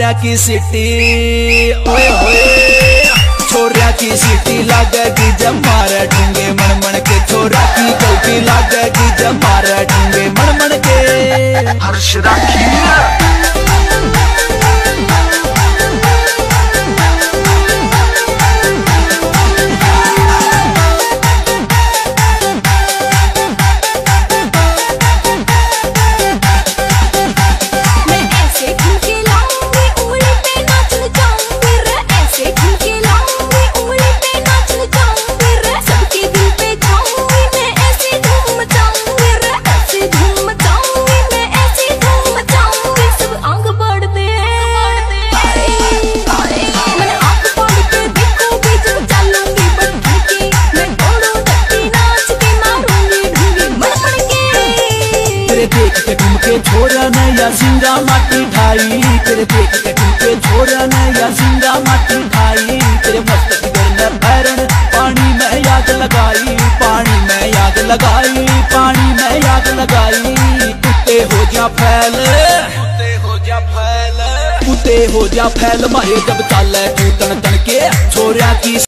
छोरिया की सिटी ओए होए, छोरिया की सिटी लागेगी जब मारे ढूंगे मन मन के, छोरा की गलती लागेगी जब मारे ढूंगे मन मन के। हर्ष राखी देख के ठुमके छोरा ने या सिंगा माटी ढाई, तेरे देख के ठुमके छोरा ने या सिंगा माटी ढाई, तेरे मस्त फिगर में भैरन पानी में आग लगाई, पानी में आग लगाई, पानी में आग लगाई। कुत्ते हो जा फैल, कुत्ते हो जा फैल, कुत्ते हो जा फैल मारे जब चाले तू तन तन के, छोरा की